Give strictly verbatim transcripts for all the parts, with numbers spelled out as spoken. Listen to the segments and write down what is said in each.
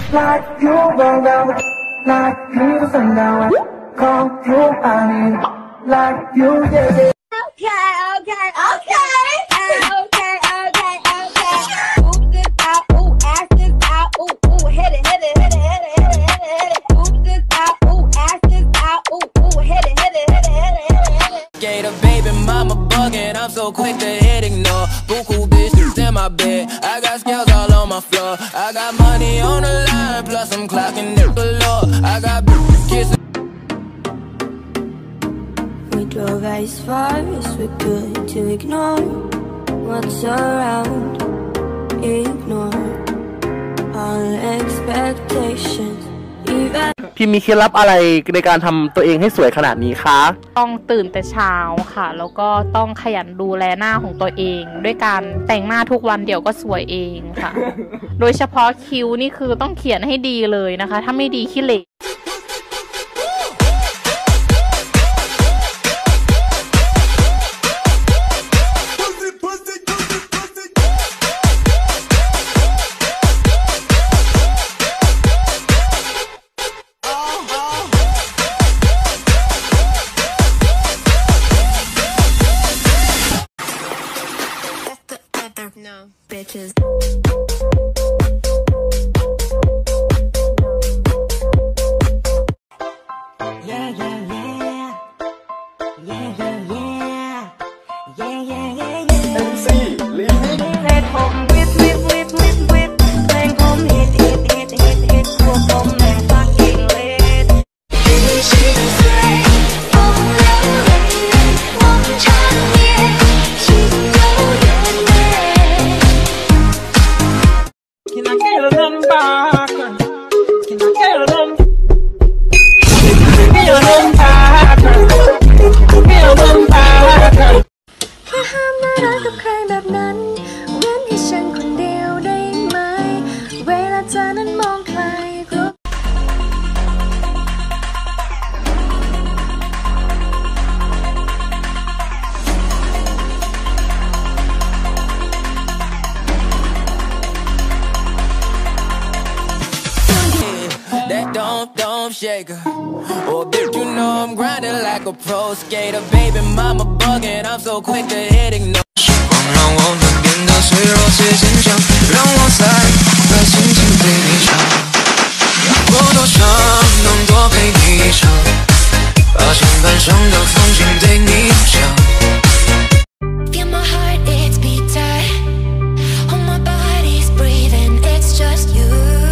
like you roll down, like you sundown, come through I need, like you yeah yeah. Okay, okay, okay, okay, okay, okay. Move this out, ooh, ass this out, ooh, ooh, hit it, hit it, hit it, hit it, hit it, hit it, hit it. Move this out, ooh, ass this out, ooh, ooh, hit it, hit it, hit it, hit it, hit it. Gator baby mama bugging, I'm so quick to hit ignore. Buku bitches in my bed, I got scales all on my floor. I got money on the line, plus I'm clocking it below. I got kisses. We drove as far as we could to ignore what's around, ignore all expectations. Even พี่มีเคล็ดลับอะไรในการทำตัวเองให้สวยขนาดนี้คะต้องตื่นแต่เช้าค่ะแล้วก็ต้องขยันดูแลหน้าของตัวเองด้วยการแต่งหน้าทุกวันเดี๋ยวก็สวยเองค่ะ โดยเฉพาะคิ้วนี่คือต้องเขียนให้ดีเลยนะคะถ้าไม่ดีขี้เหร่ no bitches. Yeah, yeah, yeah. Yeah, yeah, yeah. Yeah, yeah, yeah, yeah. เอ็ม ซี Remix เพลงผมวิดวิดวิดวิดวิดเพลงผมฮิตฮิตฮิตฮิตฮิตพวกผมแม่งฟักกิ้งเลดCan I get a number? Can I get a number? Get a number. Get a number. แค่ห้ามไม่รักกับใครแบบนั้นเว้นให้ฉันคนเดียวได้ไหมเวลาเธอนั้นมองใครกลัว That don't, don't shake her. Oh, bitch, you know I'm grinding like a pro skater. Baby, mama bugging, I'm so quick to hit ignore. 时光让我们变得脆弱且坚强，让我在在心情对你唱。要过多长，能多陪一场，把前半生的风景对你讲。Feel my heart, it's beat tight. All my body's breathing, it's just you.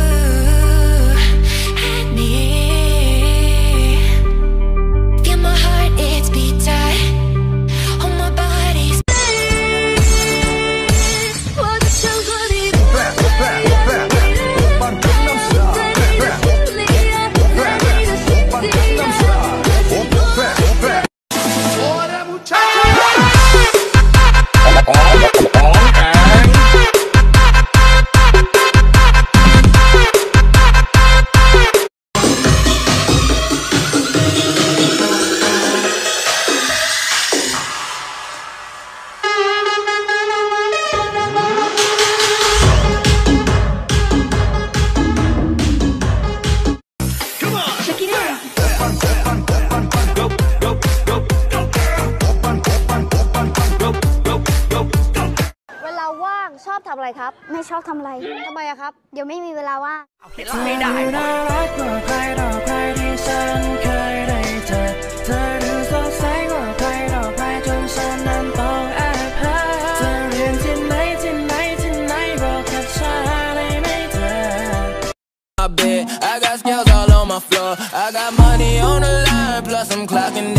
ชอบทำอะไรครับไม่ชอบทำอะไรทำไมอะครับเดี๋ยวไม่มีเวลาว่างไม่ได้น่ารักกว่าใครต่อใครที่ฉันเคยได้เจอเธอดูสดใสกว่าใครต่อใครจนฉันนั้นต้องแอบหาเธอเรียนที่ไหนที่ไหนที่ไหนบอกกับฉันได้ไหมเธอ I got scales all on my floor. I got money on the line, plus I'm clocking